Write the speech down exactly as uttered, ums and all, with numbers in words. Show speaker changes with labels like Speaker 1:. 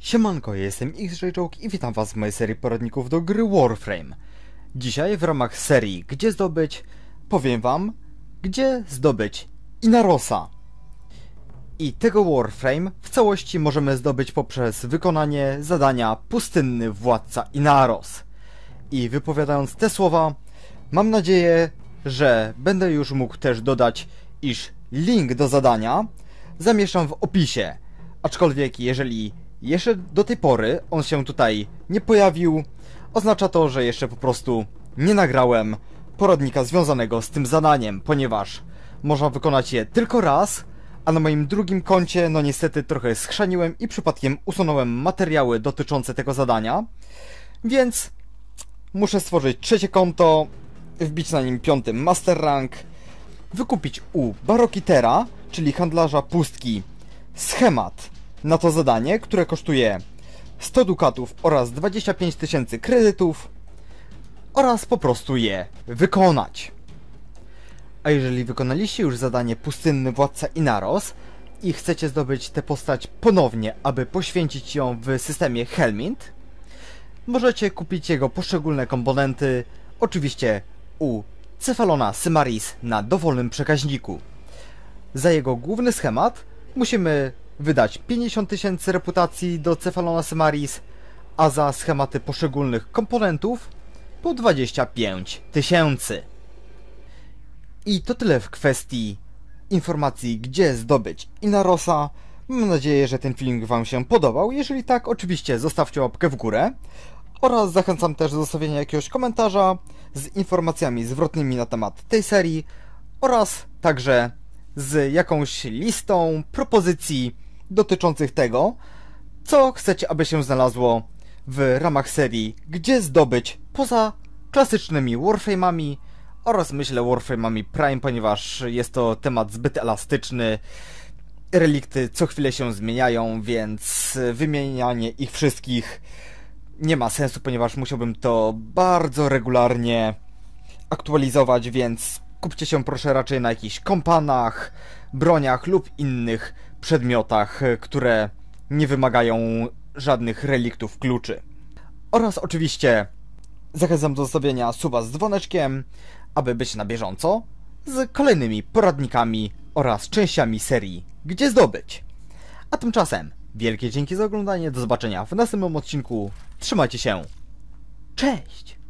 Speaker 1: Siemanko, ja jestem X-Ray i witam was w mojej serii poradników do gry Warframe. Dzisiaj w ramach serii Gdzie zdobyć, powiem wam, gdzie zdobyć Inarosa. I tego Warframe w całości możemy zdobyć poprzez wykonanie zadania Pustynny Władca Inaros. I wypowiadając te słowa, mam nadzieję, że będę już mógł też dodać, iż link do zadania zamieszczam w opisie. Aczkolwiek jeżeli jeszcze do tej pory on się tutaj nie pojawił, oznacza to, że jeszcze po prostu nie nagrałem poradnika związanego z tym zadaniem, ponieważ można wykonać je tylko raz, a na moim drugim koncie no niestety trochę schrzaniłem i przypadkiem usunąłem materiały dotyczące tego zadania, więc muszę stworzyć trzecie konto, wbić na nim piąty Master Rank, wykupić u Barokitera, czyli handlarza pustki, schemat na to zadanie, które kosztuje sto dukatów oraz dwadzieścia pięć tysięcy kredytów oraz po prostu je wykonać. A jeżeli wykonaliście już zadanie Pustynny Władca Inaros i chcecie zdobyć tę postać ponownie, aby poświęcić ją w systemie Helminth, możecie kupić jego poszczególne komponenty, oczywiście u Cephalona Symaris na dowolnym przekaźniku. Za jego główny schemat musimy wydać pięćdziesiąt tysięcy reputacji do Cephalona Symaris, a za schematy poszczególnych komponentów po dwadzieścia pięć tysięcy. I to tyle w kwestii informacji, gdzie zdobyć Inarosa. Mam nadzieję, że ten filmik wam się podobał. Jeżeli tak, oczywiście zostawcie łapkę w górę. Oraz zachęcam też do zostawienia jakiegoś komentarza z informacjami zwrotnymi na temat tej serii. Oraz także z jakąś listą propozycji dotyczących tego, co chcecie, aby się znalazło w ramach serii Gdzie zdobyć poza klasycznymi Warframe'ami oraz myślę Warframe'ami Prime, ponieważ jest to temat zbyt elastyczny. Relikty co chwilę się zmieniają, więc wymienianie ich wszystkich nie ma sensu, ponieważ musiałbym to bardzo regularnie aktualizować, więc skupcie się proszę raczej na jakichś kompanach, broniach lub innych przedmiotach, które nie wymagają żadnych reliktów kluczy. Oraz oczywiście zachęcam do zostawienia suba z dzwoneczkiem, aby być na bieżąco z kolejnymi poradnikami oraz częściami serii Gdzie zdobyć. A tymczasem wielkie dzięki za oglądanie, do zobaczenia w następnym odcinku, trzymajcie się, cześć!